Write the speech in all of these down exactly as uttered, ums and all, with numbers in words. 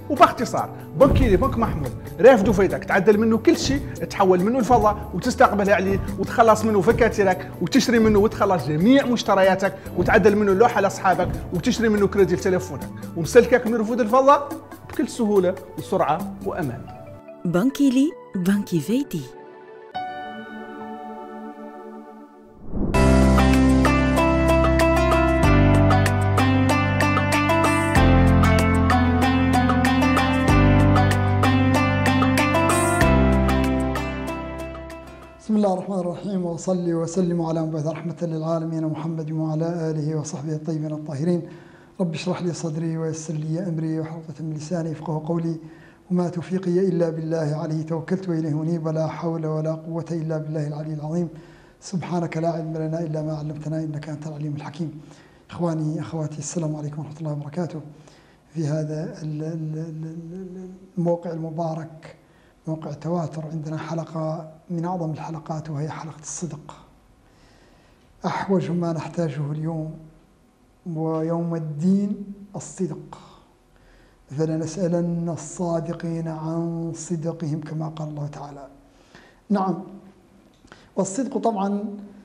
وباختصار بنكيلي بنك محمود رافدو فايدك تعدل منه كل شيء، تحول منه الفضة وتستقبل عليه وتخلص منه فكاتيرك وتشتري منه وتخلص جميع مشترياتك وتعدل منه اللوحة لاصحابك وتشتري منه كريدي لتليفونك ومسلكك من رفود الفضة بكل سهولة وسرعة وأمان. بنكيلي بنكي فايدي. بسم الله الرحمن الرحيم، وصلي وسلم على مبعوث رحمة للعالمين محمد وعلى آله وصحبه الطيبين الطاهرين. رب اشرح لي صدري ويسر لي أمري واحلل عقدة من لساني يفقهوا قولي، وما توفيقي إلا بالله عليه توكلت وإليه أنيب، ولا حول ولا قوة إلا بالله العلي العظيم. سبحانك لا علم لنا إلا ما علمتنا إنك أنت العليم الحكيم. إخواني أخواتي، السلام عليكم ورحمة الله وبركاته. في هذا الموقع المبارك، موقع تواتر، عندنا حلقة من أعظم الحلقات وهي حلقة الصدق. أحوج ما نحتاجه اليوم ويوم الدين الصدق، فلنسألن الصادقين عن صدقهم كما قال الله تعالى. نعم، والصدق طبعا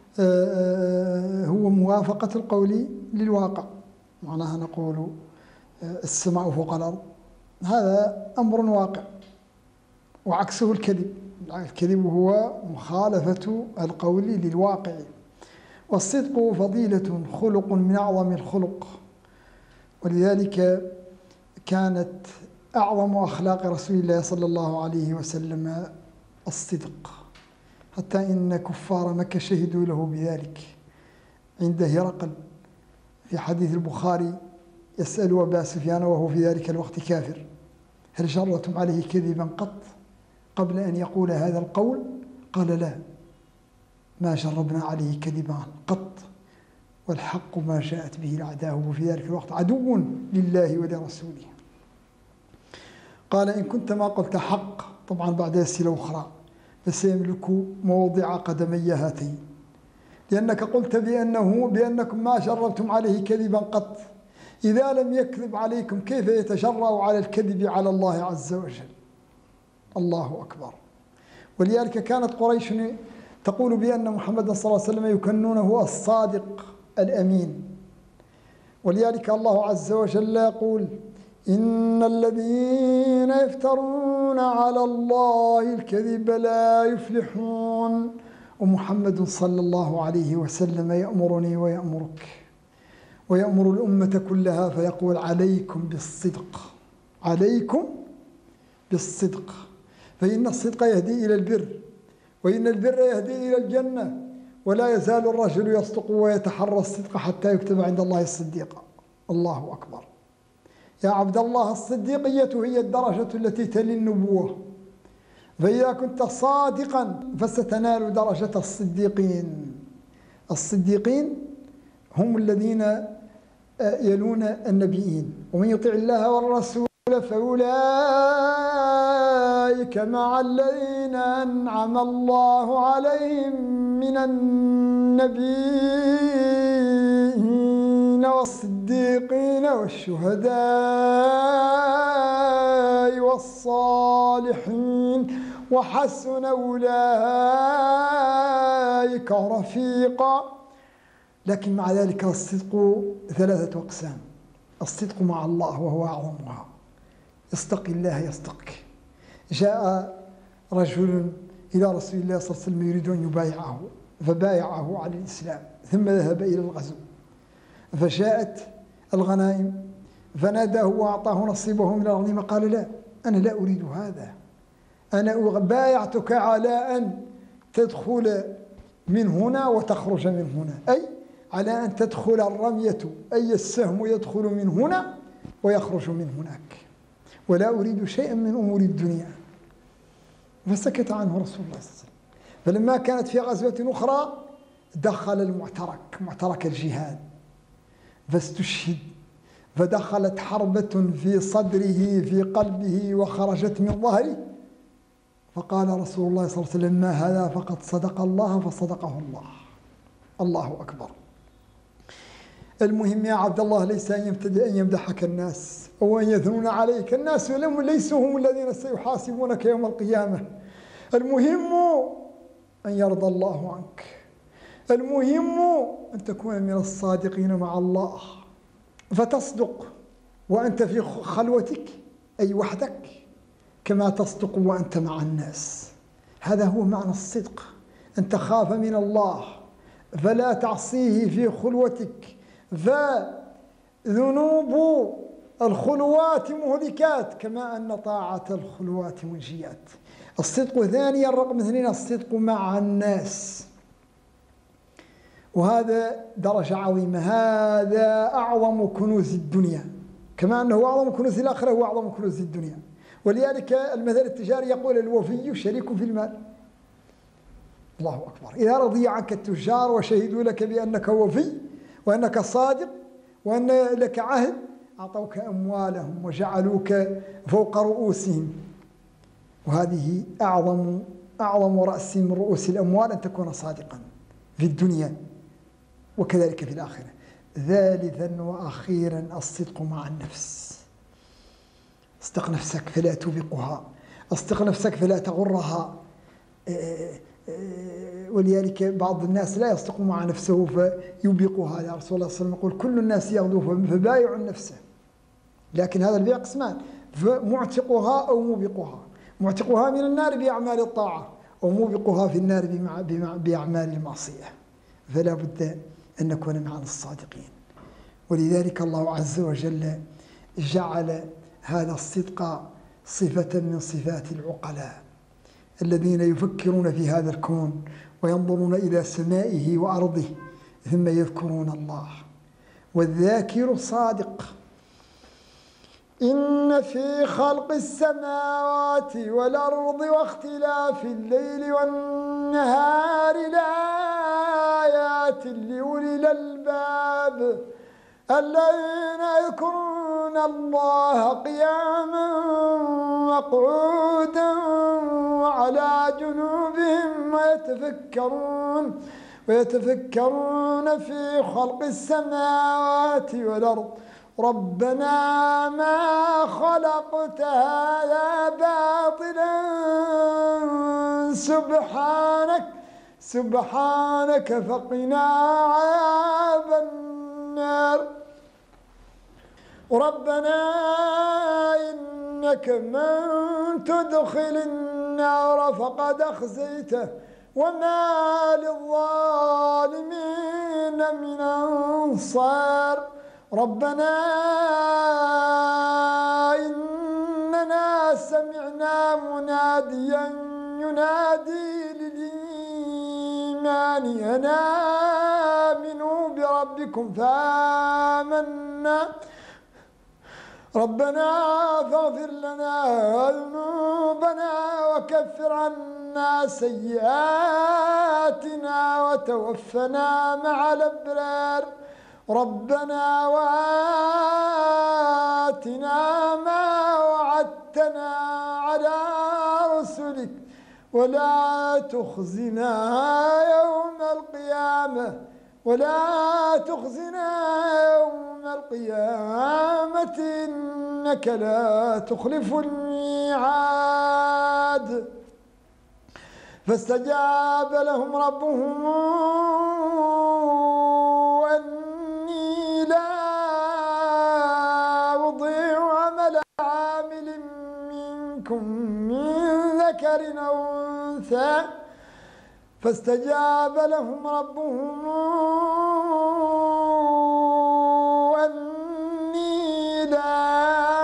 هو موافقة القول للواقع، معناها نقول السماء فوق الأرض، هذا أمر واقع، وعكسه الكذب. الكذب هو مخالفة القول للواقع. والصدق فضيلة، خلق من أعظم الخلق، ولذلك كانت أعظم أخلاق رسول الله صلى الله عليه وسلم الصدق، حتى إن كفار مكة شهدوا له بذلك. عند هرقل في حديث البخاري يسأل أبا سفيان وهو في ذلك الوقت كافر: هل جرتم عليه كذبا قط قبل أن يقول هذا القول؟ قال: لا، ما جربنا عليه كذبا قط، والحق ما جاءت به الأعداء، وفي ذلك الوقت عدو لله ولرسوله. قال: إن كنت ما قلت حق، طبعا بعد أسئلة أخرى، فسيملك موضع قدمي هاتين، لأنك قلت بأنه بأنكم ما جربتم عليه كذبا قط. إذا لم يكذب عليكم كيف يتجرأ على الكذب على الله عز وجل؟ الله أكبر. ولذلك كانت قريش تقول بأن محمد صلى الله عليه وسلم يكنونه الصادق الأمين. ولذلك الله عز وجل يقول: إن الذين يفترون على الله الكذب لا يفلحون. ومحمد صلى الله عليه وسلم يأمرني ويأمرك ويأمر الأمة كلها، فيقول: عليكم بالصدق، عليكم بالصدق، فإن الصدق يهدي إلى البر، وإن البر يهدي إلى الجنة، ولا يزال الرجل يصدق ويتحرى الصدق حتى يكتب عند الله الصديق. الله أكبر. يا عبد الله، الصديقية هي الدرجة التي تلي النبوة، فإذا كنت صادقا فستنال درجة الصديقين. الصديقين هم الذين يلون النبيين، ومن يطع الله والرسول فأولئك مع الذين أنعم الله عليهم من النبيين والصديقين والشهداء والصالحين، وحسن أولئك رفيقا. لكن مع ذلك الصدق ثلاثة أقسام. الصدق مع الله وهو أعظمها، يصدق الله يصدقك. جاء رجل إلى رسول الله صلى الله عليه وسلم يريد أن يبايعه، فبايعه على الإسلام، ثم ذهب إلى الغزو، فجاءت الغنائم فناداه وأعطاه نصيبه من الغنيمة. قال: لا، أنا لا أريد هذا، أنا بايعتك على أن تدخل من هنا وتخرج من هنا، أي على أن تدخل الرمية، أي السهم يدخل من هنا ويخرج من هناك، ولا أريد شيئا من أمور الدنيا. فسكت عنه رسول الله صلى الله عليه وسلم. فلما كانت في غزوة أخرى دخل المعترك، معترك الجهاد، فاستشهد، فدخلت حربة في صدره في قلبه وخرجت من ظهره، فقال رسول الله صلى الله عليه وسلم: ما هذا؟ فقد صدق الله فصدقه الله. الله أكبر. المهم يا عبد الله ليس أن يمتدح أن يمدحك الناس أو أن يثنون عليك، الناس ليسوا هم الذين سيحاسبونك يوم القيامة. المهم أن يرضى الله عنك، المهم أن تكون من الصادقين مع الله، فتصدق وأنت في خلوتك أي وحدك كما تصدق وأنت مع الناس. هذا هو معنى الصدق، أن تخاف من الله فلا تعصيه في خلوتك، فذنوب الخلوات مهلكات كما أن طاعة الخلوات منجيات. الصدق ثانيا رقم اثنين الصدق مع الناس، وهذا درجة عظيمة، هذا أعظم كنوز الدنيا كما أنه أعظم كنوز الآخرة هو أعظم كنوز الدنيا. ولذلك المثل التجاري يقول الوفي شريك في المال. الله أكبر. إذا رضي عنك التجار وشهدوا لك بأنك وفي وأنك صادق وأن لك عهد أعطوك أموالهم وجعلوك فوق رؤوسهم، وهذه أعظم أعظم رأس من رؤوس الأموال أن تكون صادقا في الدنيا وكذلك في الآخرة. ثالثا وأخيرا الصدق مع النفس. اصدق نفسك فلا توبقها، اصدق نفسك فلا تغرها. ولذلك بعض الناس لا يصدق مع نفسه فيوبقها. يا رسول الله صلى الله عليه وسلم يقول كل الناس يغدو فبايع نفسه، لكن هذا البيع قسمان، فمعتقها أو موبقها. معتقها من النار بأعمال الطاعة وموبقها في النار بأعمال المعصية. فلا بد أن نكون مع الصادقين. ولذلك الله عز وجل جعل هذا الصدق صفة من صفات العقلاء الذين يفكرون في هذا الكون وينظرون إلى سمائه وأرضه ثم يذكرون الله. والذاكر صادق. إن في خلق السماوات والأرض واختلاف الليل والنهار لآيات لأولي الألباب الذين يذكرون الله قياما وقعودا وعلى جنوبهم ويتفكرون ويتفكرون في خلق السماوات والأرض ربنا ما خلقت هذا باطلا سبحانك سبحانك فقنا عذاب النار ربنا إنك من تدخل النار فقد أخزيته وما للظالمين من أنصار ربنا إننا سمعنا مناديا ينادي للإيمان أن آمنوا بربكم فآمنا ربنا فاغفر لنا ذنوبنا وكفر عنا سيئاتنا وتوفنا مع الأبرار ربنا وآتنا ما وعدتنا على رسلك ولا تخزنا يوم القيامة ولا تخزنا يوم القيامة إنك لا تخلف الميعاد فاستجاب لهم ربهم أني لا أضيع عمل عامل منكم من ذكر أو أنثى فاستجاب لهم ربهم أني لا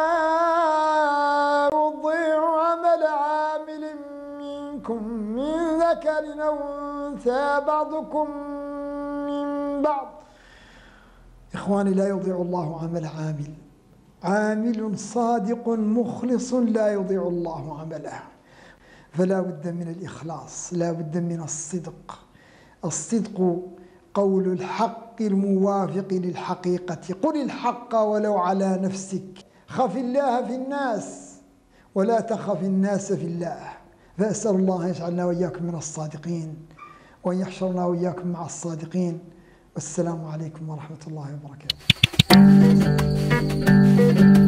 أضيع عمل عامل منكم من ذكر أو أنثى بعضكم من بعض. إخواني لا يضيع الله عمل عامل، عامل صادق مخلص لا يضيع الله عمله. فلا بد من الإخلاص، لا بد من الصدق. الصدق قول الحق الموافق للحقيقة. قل الحق ولو على نفسك، خف الله في الناس ولا تخف الناس في الله. فأسأل الله أن يجعلنا وإياكم من الصادقين وأن يحشرنا وإياكم مع الصادقين والسلام عليكم ورحمة الله وبركاته.